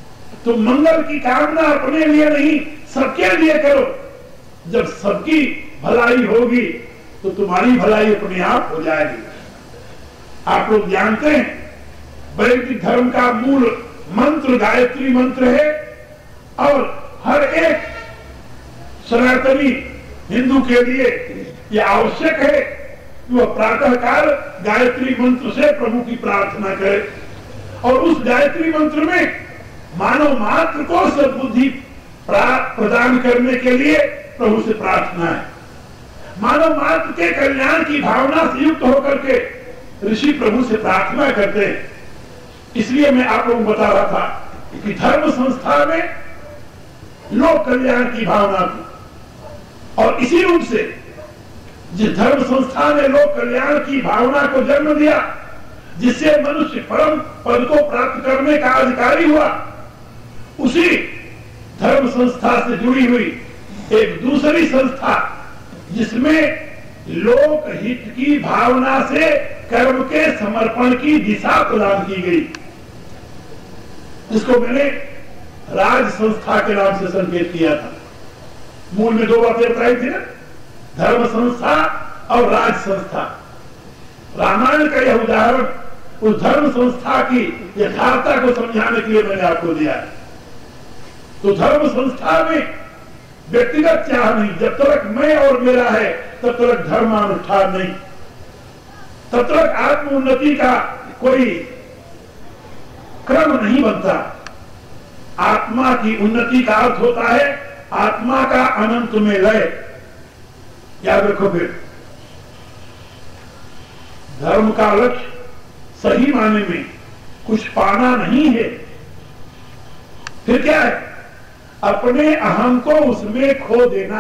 तुम मंगल की कामना अपने लिए नहीं, सबके लिए करो। जब सबकी भलाई होगी तो तुम्हारी भलाई अपने आप हो जाएगी। आप लोग जानते हैं वैदिक धर्म का मूल मंत्र गायत्री मंत्र है और हर एक सनातनी हिंदू के लिए यह आवश्यक है कि वह प्रातः काल गायत्री मंत्र से प्रभु की प्रार्थना करे और उस गायत्री मंत्र में मानव मात्र को सद्बुद्धि प्रदान करने के लिए प्रभु से प्रार्थना है। मानव मात्र के कल्याण की भावना से युक्त होकर के ऋषि प्रभु से प्रार्थना करते हैं। इसलिए मैं आप लोगों को बता रहा था कि धर्म संस्था में लोक कल्याण की भावना थी और इसी रूप से जिस धर्म संस्था ने लोक कल्याण की भावना को जन्म दिया, जिससे मनुष्य परम पद को प्राप्त करने का अधिकारी हुआ, उसी धर्म संस्था से जुड़ी हुई एक दूसरी संस्था जिसमें लोक हित की भावना से कर्म के समर्पण की दिशा प्रदान की गई, जिसको मैंने राज संस्था के नाम से संकेत किया था। मूल में दो बातें बताई थी ना, धर्म संस्था और राज संस्था। रामायण का यह उदाहरण उस धर्म संस्था की यथार्थता को समझाने के लिए मैंने आपको दिया है। तो धर्म संस्था में व्यक्तिगत चाह नहीं, जब तक मैं और मेरा है तब तक धर्मानुष्ठान नहीं, तब तक आत्म उन्नति का कोई क्रम नहीं बनता। आत्मा की उन्नति का अर्थ होता है आत्मा का अनंत में लय। याद रखो, फिर धर्म का लक्ष्य सही माने में कुछ पाना नहीं है, फिर क्या है? अपने अहम को उसमें खो देना।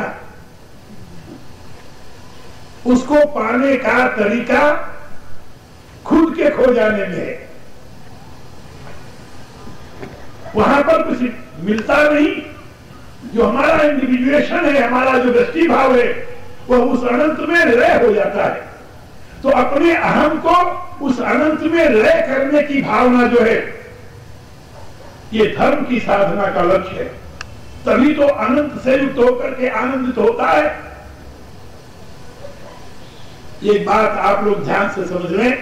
उसको पाने का तरीका खुद के खो जाने में है। वहां पर कुछ मिलता नहीं। जो हमारा इंडिविजुएशन है, हमारा जो दृष्टि भाव है, वह उस अनंत में लय हो जाता है। तो अपने अहम को उस अनंत में लय करने की भावना जो है, ये धर्म की साधना का लक्ष्य है। तभी तो अनंत से युक्त होकर के आनंदित होता है। ये बात आप लोग ध्यान से समझ लें।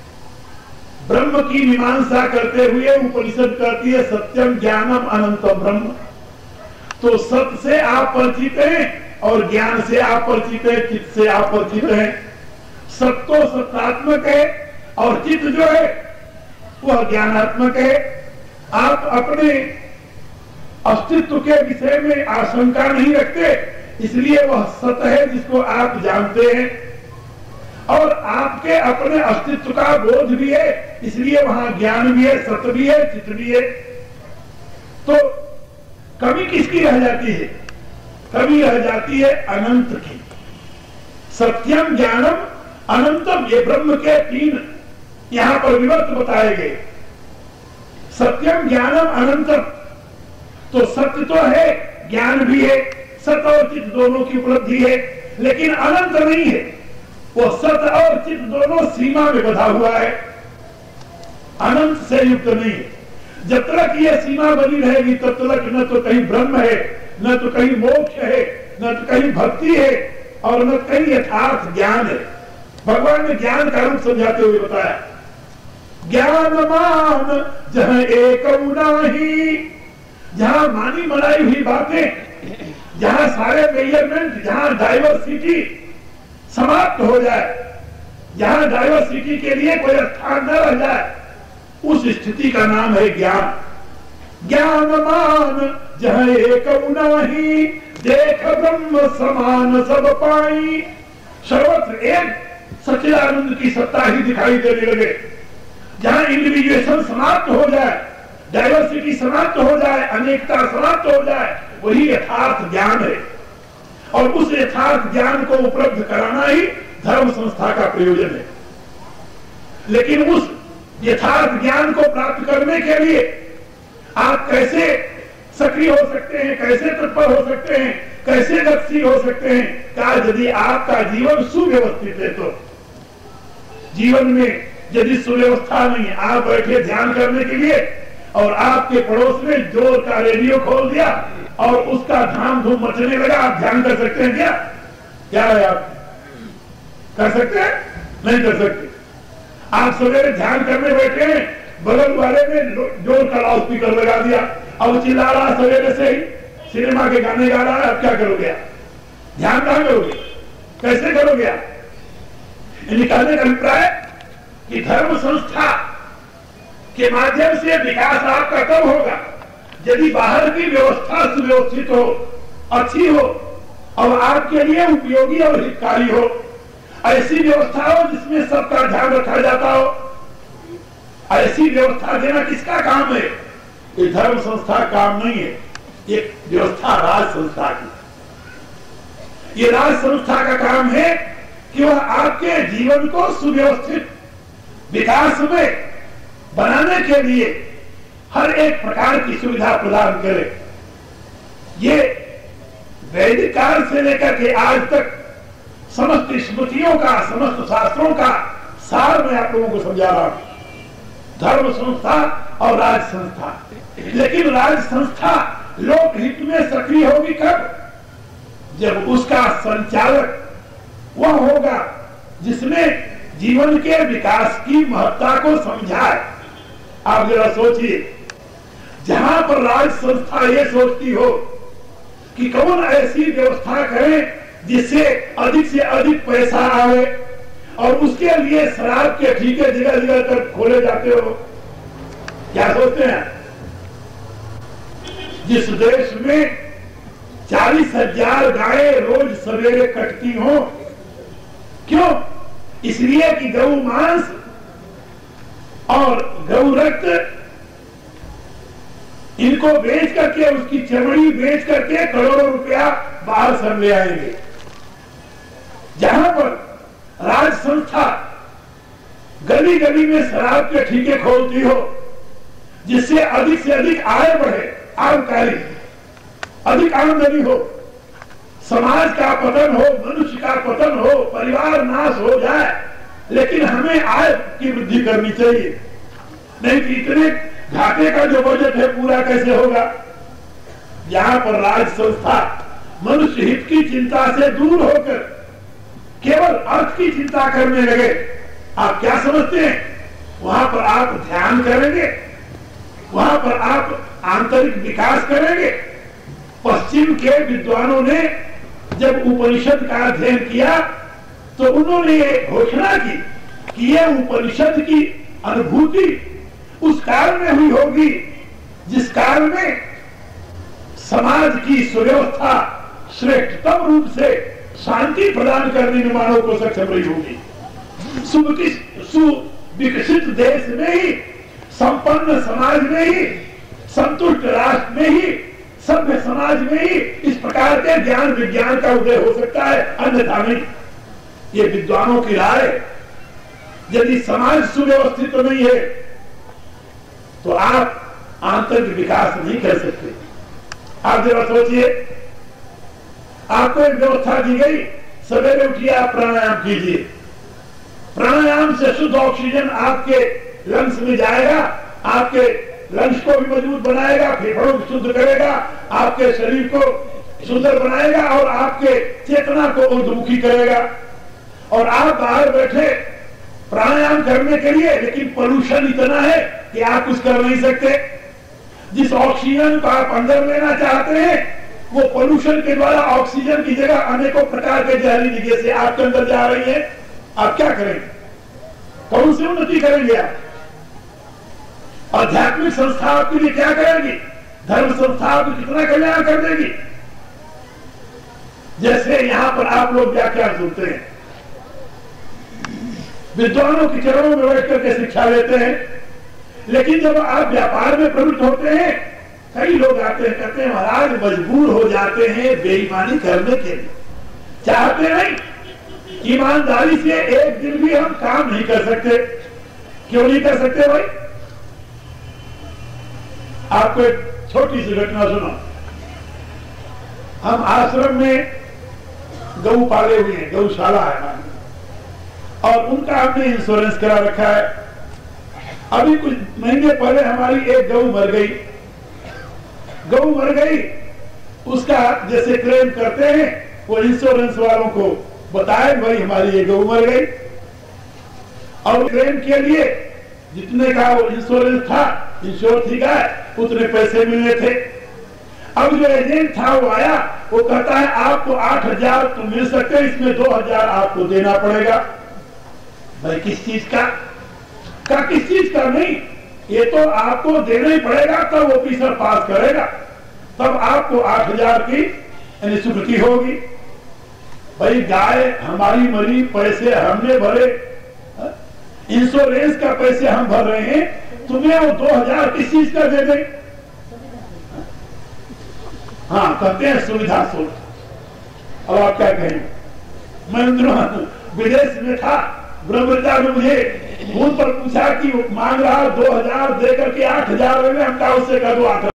ब्रह्म की मीमांसा करते हुए उपनिषद कहती है सत्यम ज्ञानम अनंतम ब्रह्म। तो सत्य से आप परिचित हैं और ज्ञान से आप परिचित हैं, चित्त से आप परिचित हैं। सत्य तो सत्यात्मक है और चित्त जो है वह ज्ञानात्मक है। आप अपने अस्तित्व के विषय में आशंका नहीं रखते, इसलिए वह सत्य है जिसको आप जानते हैं, और आपके अपने अस्तित्व का बोध भी है, इसलिए वहां ज्ञान भी है, सत्य भी है, चित्त भी है। तो कमी किसकी रह जाती है? कमी रह जाती है अनंत की। सत्यम ज्ञानम अनंतम, ये ब्रह्म के तीन यहां पर विवर्त बताए गए। सत्यम ज्ञानम अनंतम, तो सत्य तो है, ज्ञान भी है, सत्य और चित्त दोनों की उपलब्धि है, लेकिन अनंत नहीं है। वो सत्य और चित्त दोनों सीमा में बंधा हुआ है, अनंत से युक्त नहीं है। जब तक ये सीमा बनी रहेगी तब तक न तो कहीं ब्रह्म है, न तो कहीं मोक्ष है, न तो कहीं भक्ति है, और न कहीं यथार्थ ज्ञान है। भगवान ने ज्ञान का रूप समझाते हुए बताया, ज्ञान मान जहां एक नाही, जहां मानी मनाई हुई बातें, जहां सारे मेजरमेंट, जहां डाइवर्सिटी समाप्त हो जाए, जहां डाइवर्सिटी के लिए कोई स्थान न रह जाए, उस स्थिति का नाम है ज्ञान। ज्ञान मान जहां एक नाही, देख ब्रह्म समान सब पाई। सर्वत्र एक सच्चिदानंद की सत्ता ही दिखाई देने लगे। जहां इंडिविजुएशन समाप्त हो जाए, डाइवर्सिटी समाप्त हो जाए, अनेकता समाप्त हो जाए, वही यथार्थ ज्ञान है। और उस यथार्थ ज्ञान को उपलब्ध कराना ही धर्म संस्था का प्रयोजन है। लेकिन उस यथार्थ ज्ञान को प्राप्त करने के लिए आप कैसे सक्रिय हो सकते हैं, कैसे तत्पर हो सकते हैं, कैसे गतिशील हो सकते हैं? क्या यदि आपका जीवन सुव्यवस्थित है तो। जीवन में यदि सुव्यवस्था नहीं है, आप बैठे ध्यान करने के लिए और आपके पड़ोस में जोर का रेडियो खोल दिया और उसका धाम धूम मचने लगा, आप ध्यान कर सकते हैं क्या? क्या है आप कर सकते हैं? नहीं कर सकते। आप सवेरे ध्यान करने बैठे हैं, बगल वाले ने जोर का लाउड स्पीकर लगा दिया, अब चिल्ला रहा सवेरे से ही, सिनेमा के गाने गा रहा है, अब क्या करोगे आप? ध्यान कहां करोगे? कैसे करोगे आप? निकालने का अभिप्राय कि धर्म संस्था के माध्यम से विकास आपका तब होगा यदि बाहर की व्यवस्था सुव्यवस्थित हो, अच्छी हो और आपके लिए उपयोगी और हितकारी हो। ऐसी व्यवस्था हो जिसमें सबका ध्यान रखा जाता हो। ऐसी व्यवस्था देना किसका काम है? ये धर्म संस्था का काम नहीं है, ये व्यवस्था राज संस्था की। ये राज संस्था का काम है कि वह आपके जीवन को सुव्यवस्थित विकास में बनाने के लिए हर एक प्रकार की सुविधा प्रदान करे। ये वैदिक काल से लेकर के आज तक समस्त स्मृतियों का, समस्त शास्त्रों का सार मैं आप लोगों को समझा रहा हूं। धर्म संस्था और राज संस्था, लेकिन राज संस्था लोकहित में सक्रिय होगी कब? जब उसका संचालक वह होगा जिसने जीवन के विकास की महत्ता को समझाए। आप जरा सोचिए, जहां पर राज संस्था ये सोचती हो कि कौन ऐसी व्यवस्था करें जिससे अधिक से अधिक पैसा आए और उसके लिए शराब के ठीके जगह जगह तक खोले जाते हो, क्या सोचते हैं? जिस देश में चालीस हजार गायें रोज सवेरे कटती हो, क्यों? इसलिए कि गौ मांस और गौ रक्त इनको बेच करके, उसकी चमड़ी बेच करके करोड़ों रुपया बाहर से ले आएंगे। जहां पर राज संस्था गली गली में शराब के ठीके खोलती हो जिससे अधिक से अधिक आय बढ़े, आमकारी, अधिक आमदनी हो, समाज का पतन हो, मनुष्य का पतन हो, परिवार नाश हो जाए, लेकिन हमें आय की वृद्धि करनी चाहिए। नहीं कि इतने घाटे का जो बजट है पूरा कैसे होगा? यहां पर राज संस्था मनुष्य हित की चिंता से दूर होकर केवल अर्थ की चिंता करने लगे। आप क्या समझते हैं? वहां पर आप ध्यान करेंगे, वहां पर आप आंतरिक विकास करेंगे। पश्चिम के विद्वानों ने जब उपनिषद का अध्ययन किया तो उन्होंने ये घोषणा की कि ये उपनिषद की अनुभूति उस काल में हुई होगी जिस काल में समाज की सुव्यवस्था श्रेष्ठतम रूप से शांति प्रदान करने में मानव को सक्षम रही होगी। सुविकसित देश में ही, संपन्न समाज में ही, संतुष्ट राष्ट्र में ही, सभ्य समाज में ही इस प्रकार के ज्ञान विज्ञान का उदय हो सकता है, अन्यथा नहीं। ये विद्वानों की राय। यदि समाज सुव्यवस्थित नहीं है तो आप आंतरिक विकास नहीं कर सकते। आप जरा सोचिए, आपको एक व्यवस्था दी गई, सवेरे उठिए आप प्राणायाम कीजिए, प्राणायाम से शुद्ध ऑक्सीजन आपके लंग्स में जाएगा, आपके लंग्स को भी मजबूत बनाएगा, फेफड़ों को शुद्ध करेगा, आपके शरीर को सुंदर बनाएगा और आपके चेतना को ऊर्ध्वमुखी करेगा। और आप बाहर बैठे प्राणायाम करने के लिए, लेकिन पोल्यूशन इतना है कि आप कुछ कर नहीं सकते। जिस ऑक्सीजन को आप अंदर लेना चाहते हैं वो पोल्यूशन के द्वारा ऑक्सीजन की जगह अनेकों प्रकार के जहरीली गैसें आपके अंदर जा रही है। आप क्या करेंगे? कौन सी उन्नति करेंगे आप? आध्यात्मिक संस्था आपके लिए क्या करेगी? धर्म संस्था आपको कितना कल्याण कर देगी? जैसे यहां पर आप लोग व्याख्या सुनते हैं, विद्वानों के चरणों में बैठ करके शिक्षा लेते हैं, लेकिन जब आप व्यापार में प्रवृत्त होते हैं, कई लोग आते हैं, कहते हैं महाराज मजबूर हो जाते हैं बेईमानी करने के लिए, चाहते नहीं, ईमानदारी से एक दिन भी हम काम नहीं कर सकते। क्यों नहीं कर सकते भाई? आपको एक छोटी सी घटना सुना। हम आश्रम में गऊ पाले हुए हैं, गौशाला है हमारी, और उनका हमने इंश्योरेंस करा रखा है। अभी कुछ महीने पहले हमारी एक गऊ मर गई। गऊ मर गई, उसका जैसे क्लेम करते हैं वो इंश्योरेंस वालों को बताए भाई हमारी ये गौ मर गई, और क्लेम के लिए जितने का वो इंश्योरेंस था, इंश्योर थी गाय, उतने पैसे मिलने थे। अब जो एजेंट था वो आया, वो कहता है आपको आठ हजार तो मिल सकते, इसमें दो हजार आपको देना पड़ेगा। भाई किस चीज का का किस चीज का नहीं, ये तो आपको देना ही पड़ेगा, तब ऑफिसर पास करेगा, तब आपको आठ हजार की यानी स्वीकृति होगी। भाई गाय हमारी मरी, पैसे हमने भरे, इंश्योरेंस का पैसे हम भर रहे हैं, तुम्हें वो दो हजार किस चीज का दे दें? हाँ कहते हैं सुविधा सोच। अब आप क्या कहें? मैं विदेश में था, ब्रह्मचार ने मुझे फोन पर पूछा कि मांग रहा दो हजार दे करके आठ हजार में, हम कहा उससे कह दो आठ